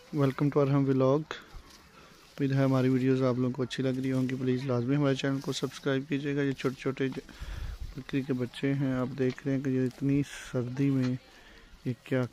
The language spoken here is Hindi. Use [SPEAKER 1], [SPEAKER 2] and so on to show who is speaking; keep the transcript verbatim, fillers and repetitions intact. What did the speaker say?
[SPEAKER 1] Welcome to Arham vlog. उम्मीद है हमारी वीडियोस आप लोगों को अच्छी लग रही होंगी। प्लीज़ लाजमी हमारे चैनल को सब्सक्राइब कीजिएगा। ये छोटे छोटे बकरी के बच्चे हैं, आप देख रहे हैं कि ये इतनी सर्दी में ये क्या